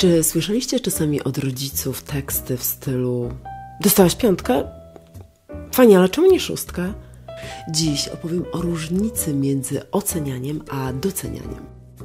Czy słyszeliście czasami od rodziców teksty w stylu: dostałaś 5? Fajnie, ale czemu nie 6? Dziś opowiem o różnicy między ocenianiem a docenianiem.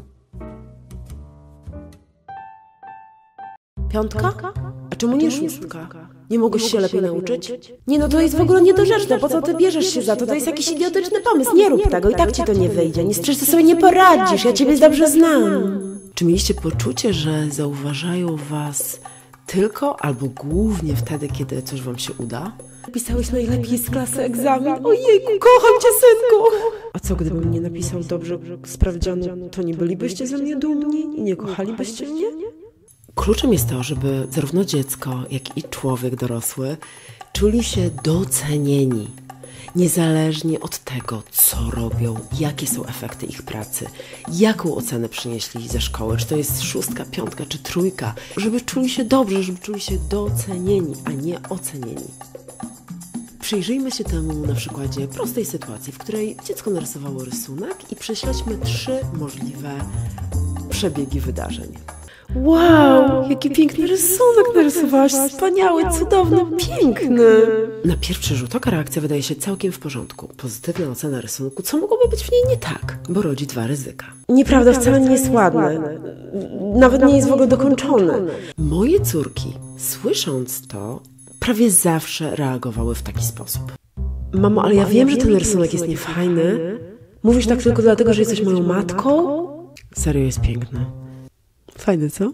5? A czemu nie 6? Nie mogłeś się lepiej nauczyć? Nie, no to jest w ogóle niedorzeczne, po co ty bierzesz się za to? To jest jakiś idiotyczny pomysł, nie rób tego, i tak ci to nie wyjdzie. Przecież ty sobie nie poradzisz, ja ciebie dobrze znam. Czy mieliście poczucie, że zauważają was tylko albo głównie wtedy, kiedy coś wam się uda? Napisałeś najlepiej z klasy egzamin. Ojejku, kocham cię, synku! A co, gdybym nie napisał dobrze sprawdzianu, to nie bylibyście ze mnie dumni i nie kochalibyście mnie? Kluczem jest to, żeby zarówno dziecko, jak i człowiek dorosły czuli się docenieni. Niezależnie od tego, co robią, jakie są efekty ich pracy, jaką ocenę przynieśli ze szkoły, czy to jest 6, 5 czy 3, żeby czuli się dobrze, żeby czuli się docenieni, a nie ocenieni. Przyjrzyjmy się temu na przykładzie prostej sytuacji, w której dziecko narysowało rysunek i prześledźmy 3 możliwe przebiegi wydarzeń. Wow, jaki piękny rysunek narysowałaś, wspaniały, cudowny, piękny. Na pierwszy rzut oka reakcja wydaje się całkiem w porządku. Pozytywna ocena rysunku, co mogłoby być w niej nie tak? Bo rodzi 2 ryzyka. Nieprawda, wcale nie jest ładny. Nawet nie jest w ogóle dokończony. Moje córki, słysząc to, prawie zawsze reagowały w taki sposób. Mamo, ale ja wiem, że ten rysunek jest niefajny. Mówisz tak tylko dlatego, że jesteś moją matką? Serio, jest piękny. Fajne, co?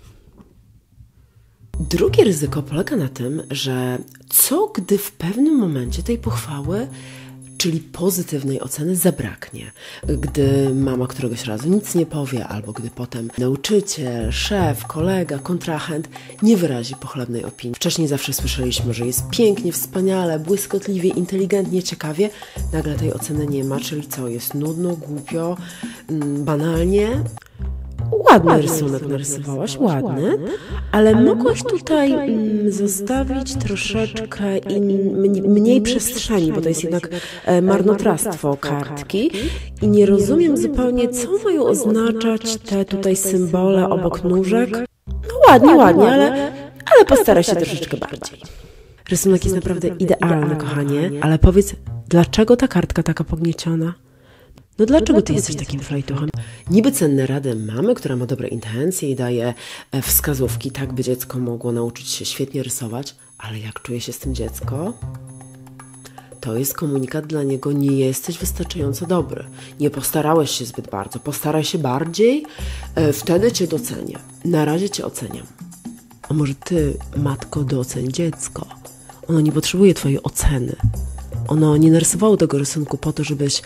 Drugie ryzyko polega na tym, że co gdy w pewnym momencie tej pochwały, czyli pozytywnej oceny, zabraknie. Gdy mama któregoś razu nic nie powie, albo gdy potem nauczyciel, szef, kolega, kontrahent nie wyrazi pochlebnej opinii. Wcześniej zawsze słyszeliśmy, że jest pięknie, wspaniale, błyskotliwie, inteligentnie, ciekawie. Nagle tej oceny nie ma, czyli co? Jest nudno, głupio, banalnie. Ładny rysunek narysowałaś, ładny, ale mogłaś tutaj zostawić troszeczkę mniej przestrzeni, bo to jest jednak marnotrawstwo kartki i nie rozumiem zupełnie, co mają oznaczać te tutaj symbole obok nóżek. No ładnie, ale postaraj się troszeczkę bardziej. Rysunek jest naprawdę idealny, kochanie, ale powiedz, dlaczego ta kartka taka pognieciona? No dlaczego ty jesteś takim flajtuchem? Niby cenne rady mamy, która ma dobre intencje i daje wskazówki, tak by dziecko mogło nauczyć się świetnie rysować, ale jak czuje się z tym dziecko? To jest komunikat dla niego: nie jesteś wystarczająco dobry. Nie postarałeś się zbyt bardzo. Postaraj się bardziej, wtedy cię docenię. Na razie cię oceniam. A może ty, matko, doceń dziecko? Ono nie potrzebuje twojej oceny. Ono nie narysowało tego rysunku po to, żebyś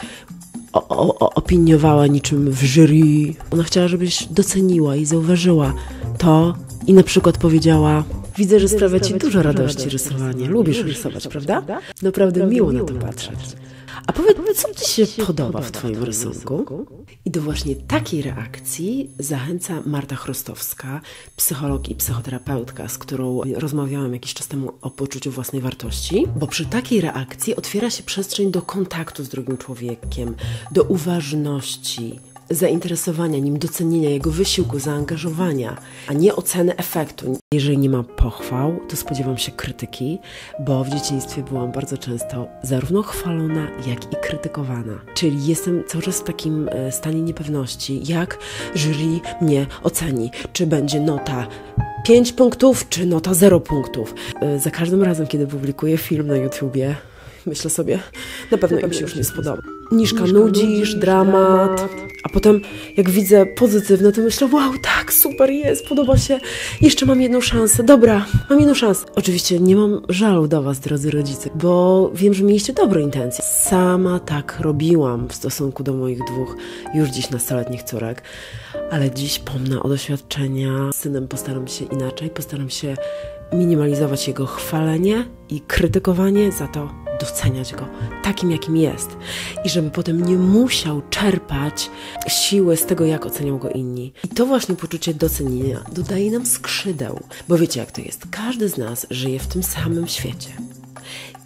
opiniowała niczym w jury. Ona chciała, żebyś doceniła i zauważyła to i na przykład powiedziała: widzę, że sprawia ci dużo radości rysowanie. Lubisz rysować, prawda? Naprawdę miło na to patrzeć. A powiedz, co ci się podoba w twoim rysunku? I do właśnie takiej reakcji zachęca Marta Chrostowska, psycholog i psychoterapeutka, z którą rozmawiałam jakiś czas temu o poczuciu własnej wartości, bo przy takiej reakcji otwiera się przestrzeń do kontaktu z drugim człowiekiem, do uważności, zainteresowania nim, docenienia jego wysiłku, zaangażowania, a nie oceny efektu. Jeżeli nie ma pochwał, to spodziewam się krytyki, bo w dzieciństwie byłam bardzo często zarówno chwalona, jak i krytykowana. Czyli jestem cały czas w takim stanie niepewności, jak jury mnie oceni, czy będzie nota 5 punktów, czy nota 0 punktów. Za każdym razem, kiedy publikuję film na YouTubie, myślę sobie, na pewno im się już nie spodoba. Niszka, nudzisz, dramat. A potem, jak widzę pozytywne, to myślę: wow, tak, super jest, podoba się. Jeszcze mam jedną szansę. Dobra, mam jedną szansę. Oczywiście nie mam żalu do was, drodzy rodzice, bo wiem, że mieliście dobre intencje. Sama tak robiłam w stosunku do moich 2 już dziś nastoletnich córek. Ale dziś pomnę o doświadczenia. Z synem postaram się inaczej, postaram się minimalizować jego chwalenie i krytykowanie, za to doceniać go takim, jakim jest. I żeby potem nie musiał czerpać siły z tego, jak ocenią go inni. I to właśnie poczucie docenienia dodaje nam skrzydeł. Bo wiecie, jak to jest. Każdy z nas żyje w tym samym świecie.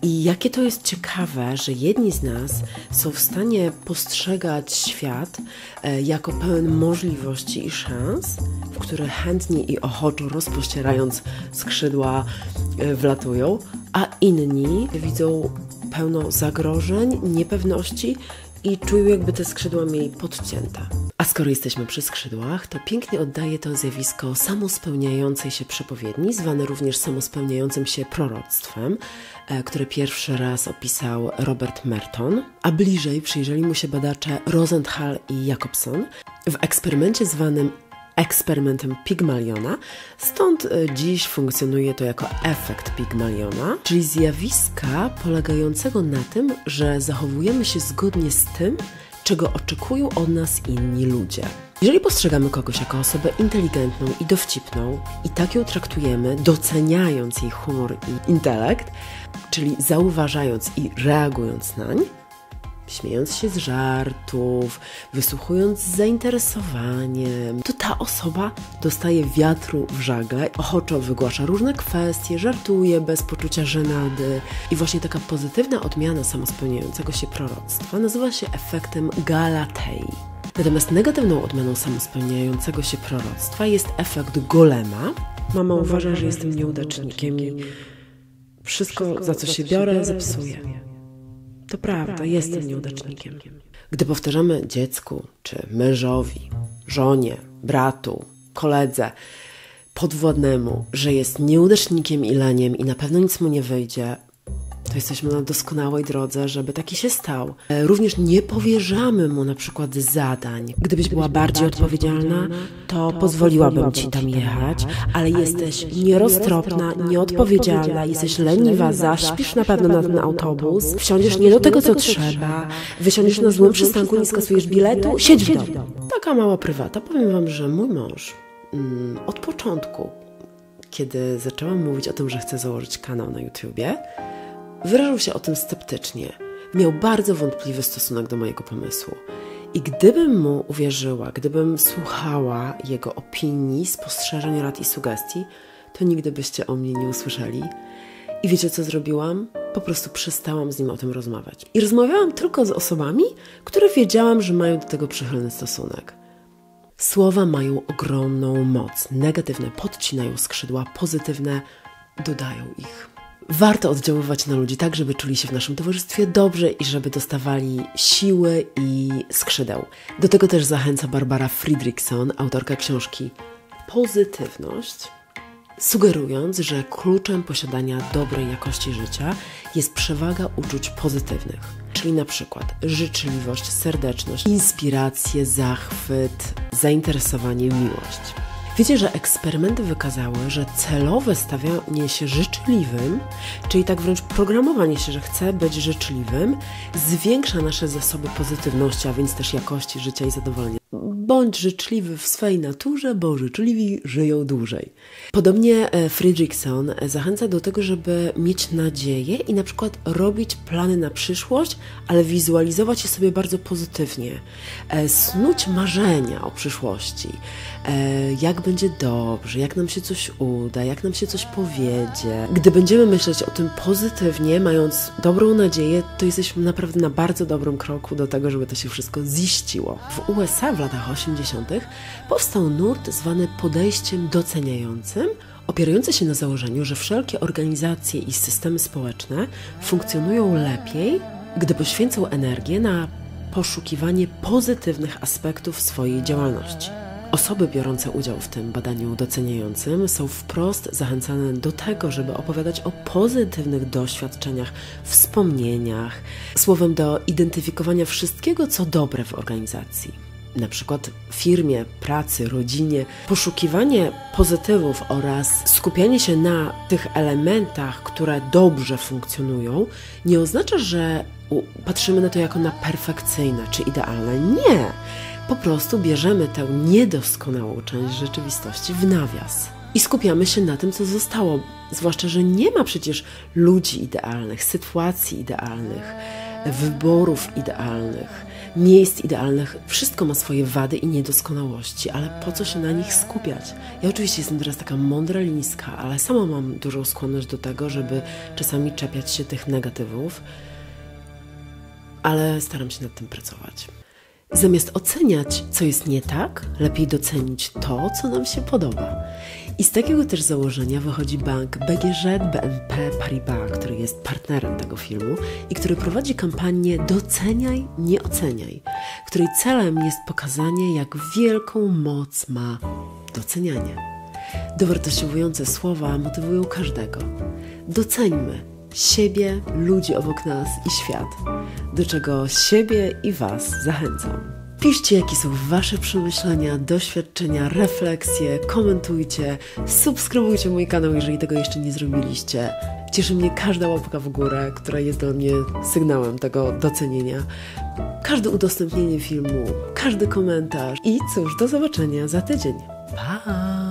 I jakie to jest ciekawe, że jedni z nas są w stanie postrzegać świat jako pełen możliwości i szans, w które chętnie i ochoczo rozpościerając skrzydła wlatują, a inni widzą pełno zagrożeń, niepewności i czują, jakby te skrzydła mieli podcięte. A skoro jesteśmy przy skrzydłach, to pięknie oddaje to zjawisko samospełniającej się przepowiedni, zwane również samospełniającym się proroctwem, które pierwszy raz opisał Robert Merton, a bliżej przyjrzeli mu się badacze Rosenthal i Jacobson w eksperymencie zwanym eksperymentem Pygmaliona, stąd dziś funkcjonuje to jako efekt Pygmaliona, czyli zjawiska polegającego na tym, że zachowujemy się zgodnie z tym, czego oczekują od nas inni ludzie. Jeżeli postrzegamy kogoś jako osobę inteligentną i dowcipną i tak ją traktujemy, doceniając jej humor i intelekt, czyli zauważając i reagując nań, śmiejąc się z żartów, wysłuchując z zainteresowaniem, to ta osoba dostaje wiatru w żagle, ochoczo wygłasza różne kwestie, żartuje bez poczucia żenady. I właśnie taka pozytywna odmiana samospełniającego się proroctwa nazywa się efektem Galatei. Natomiast negatywną odmianą samospełniającego się proroctwa jest efekt Golema. Mama uważa, że jestem nieudacznikiem i wszystko, za co się biorę, zepsuję. To prawda, jestem nieudacznikiem. Gdy powtarzamy dziecku, czy mężowi, żonie, bratu, koledze, podwładnemu, że jest nieudacznikiem i leniem i na pewno nic mu nie wyjdzie, to jesteśmy na doskonałej drodze, żeby taki się stał. Również nie powierzamy mu na przykład zadań. Gdybyś była bardziej odpowiedzialna, to pozwoliłabym ci tam jechać, ale jesteś nieroztropna, nieodpowiedzialna, jesteś leniwa, zaśpisz na pewno na ten autobus, wsiądziesz nie do tego, co trzeba, wysiądziesz na złym przystanku, nie skasujesz biletu, siedź w domu. Taka mała prywata. Powiem wam, że mój mąż od początku, kiedy zaczęłam mówić o tym, że chcę założyć kanał na YouTubie, wyrażał się o tym sceptycznie. Miał bardzo wątpliwy stosunek do mojego pomysłu. I gdybym mu uwierzyła, gdybym słuchała jego opinii, spostrzeżeń, rad i sugestii, to nigdy byście o mnie nie usłyszeli. I wiecie, co zrobiłam? Po prostu przestałam z nim o tym rozmawiać. I rozmawiałam tylko z osobami, które wiedziałam, że mają do tego przychylny stosunek. Słowa mają ogromną moc. Negatywne podcinają skrzydła, pozytywne dodają ich. Warto oddziaływać na ludzi tak, żeby czuli się w naszym towarzystwie dobrze i żeby dostawali siły i skrzydeł. Do tego też zachęca Barbara Fredrickson, autorka książki Pozytywność, sugerując, że kluczem posiadania dobrej jakości życia jest przewaga uczuć pozytywnych, czyli na przykład życzliwość, serdeczność, inspirację, zachwyt, zainteresowanie, miłość. Wiecie, że eksperymenty wykazały, że celowe stawianie się życzliwym, czyli tak wręcz programowanie się, że chcę być życzliwym, zwiększa nasze zasoby pozytywności, a więc też jakości życia i zadowolenia. Bądź życzliwy w swej naturze, bo życzliwi żyją dłużej. Podobnie Fredrickson zachęca do tego, żeby mieć nadzieję i na przykład robić plany na przyszłość, ale wizualizować je sobie bardzo pozytywnie. Snuć marzenia o przyszłości. Jak będzie dobrze, jak nam się coś uda, jak nam się coś powiedzie. Gdy będziemy myśleć o tym pozytywnie, mając dobrą nadzieję, to jesteśmy naprawdę na bardzo dobrym kroku do tego, żeby to się wszystko ziściło. W USA w latach 80. powstał nurt zwany podejściem doceniającym, opierający się na założeniu, że wszelkie organizacje i systemy społeczne funkcjonują lepiej, gdy poświęcą energię na poszukiwanie pozytywnych aspektów swojej działalności. Osoby biorące udział w tym badaniu doceniającym są wprost zachęcane do tego, żeby opowiadać o pozytywnych doświadczeniach, wspomnieniach, słowem do identyfikowania wszystkiego, co dobre w organizacji. Na przykład w firmie, pracy, rodzinie. Poszukiwanie pozytywów oraz skupianie się na tych elementach, które dobrze funkcjonują, nie oznacza, że patrzymy na to jako na perfekcyjne czy idealne. Nie! Po prostu bierzemy tę niedoskonałą część rzeczywistości w nawias i skupiamy się na tym, co zostało. Zwłaszcza, że nie ma przecież ludzi idealnych, sytuacji idealnych, wyborów idealnych. Nie jest idealnych, wszystko ma swoje wady i niedoskonałości, ale po co się na nich skupiać? Ja oczywiście jestem teraz taka mądra lińska, ale sama mam dużą skłonność do tego, żeby czasami czepiać się tych negatywów, ale staram się nad tym pracować. Zamiast oceniać, co jest nie tak, lepiej docenić to, co nam się podoba. I z takiego też założenia wychodzi bank BNP Paribas, który jest partnerem tego filmu i który prowadzi kampanię Doceniaj, nie oceniaj, której celem jest pokazanie, jak wielką moc ma docenianie. Dowartościowujące słowa motywują każdego. Doceńmy siebie, ludzi obok nas i świat, do czego siebie i Was zachęcam. Piszcie, jakie są Wasze przemyślenia, doświadczenia, refleksje, komentujcie, subskrybujcie mój kanał, jeżeli tego jeszcze nie zrobiliście. Cieszy mnie każda łapka w górę, która jest dla mnie sygnałem tego docenienia. Każde udostępnienie filmu, każdy komentarz i cóż, do zobaczenia za tydzień. Pa!